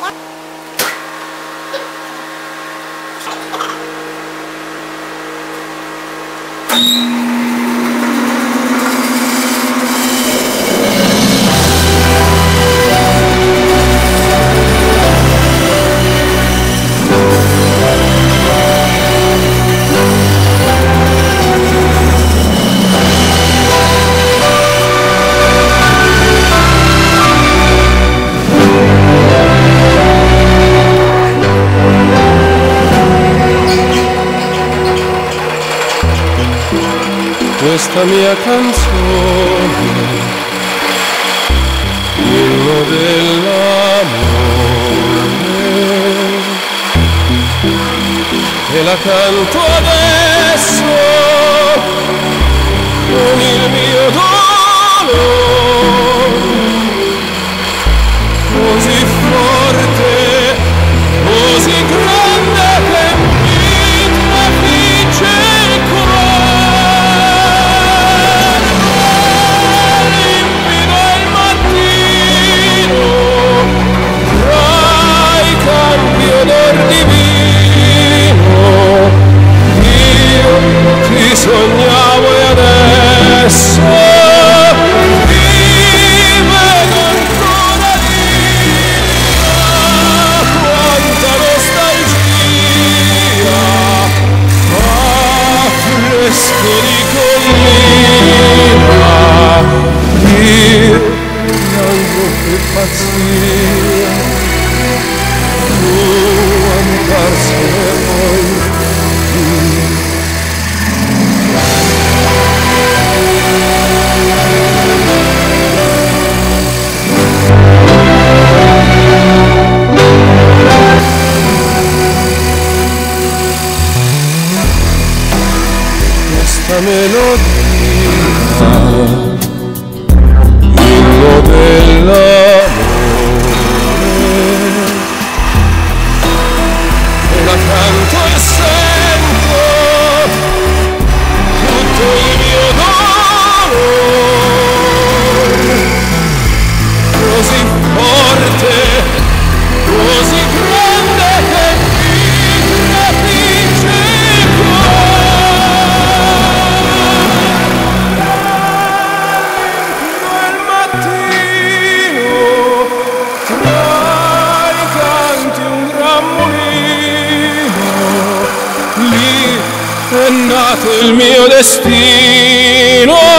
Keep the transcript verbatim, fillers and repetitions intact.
Questa mia canzone, inno dell'amore, e la canto adesso con il mio dolore, così forte, così grande che mi trafigge il cuore. Sognavo e adesso mi vedo ancora viva, quanta nostalgia, affresco di collina, io piango che pazzia, tu andarsene poi. Questa melodia, inno dell'amore, e la canto e sento tutto il mio dolore, così forte, così grande che mi trafigge il cuore. È nato il mio destino.